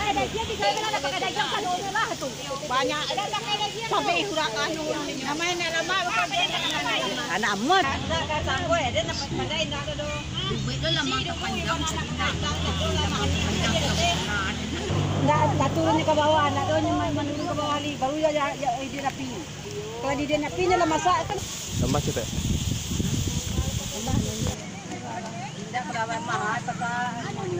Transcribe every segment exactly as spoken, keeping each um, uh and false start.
Banyak. Sampai kurang anu. Namanya lama anak amat. Enggak sanggup ya, dia nak pandai nak ada. Duit tu lama panjang. Enggak, tak turun ke bawah, nak turun menurun ke bawah ni, baru dia dia nak pi. Kalau dia nak pi ni lah masak kan. Tambah cerita. Tidak berapa mahal pakai.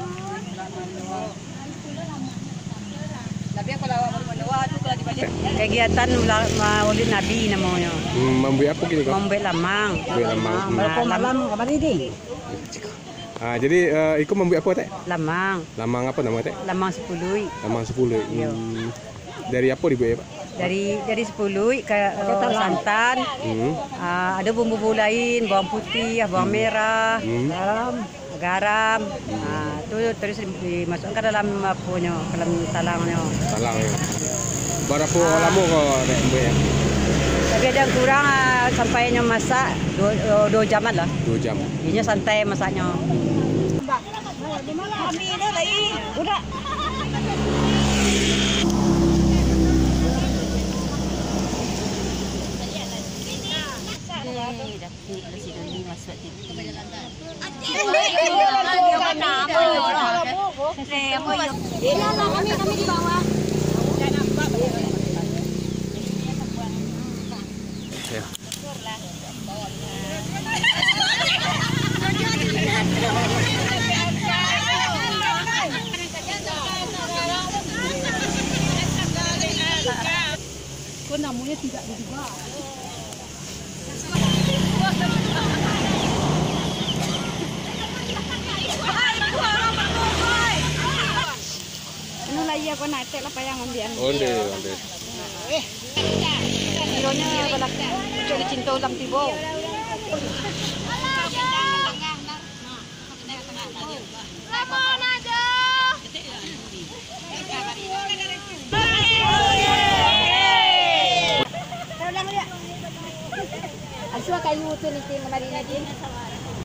Tapi kalau awak menua tu kalau dibalik kegiatan Maulid Nabi namanya. Hmm, membuat apa gini kau? Membuat lamang. Membuat lamang. Berapa malam kemarin ni? Ah, jadi uh, ikut membuat apa teh? Lamang. Lamang apa nama teh? Lamang sepuluh. Lamang sepuluh. Hmm. Dari apa dibuat, Pak? Dari dari sepuluh ke uh, santan. Hmm. Uh, ada bumbu-bumbu lain, bawang putih, bawang merah, hmm. garam, garam. Hmm. Uh, tu terus dimasukkan dalam apa punya, dalam talangnya. Talangnya. Berapa uh, lama kau nak buat? Tapi ada yang kurang uh, sampainya masak dua, uh, dua jaman lah. Dua jam. Ini santai masaknya. Di mana kami dah lagi? Udah. Kami kami di bawah. Ya. Kau namanya tidak dijual. Anu lagi aku nak cek apa yang ambil. Onde, onde. Eh, kilonya balak cari cinta ulam tibo. Lemon aja. Asal kayu tu nanti kemarin nanti.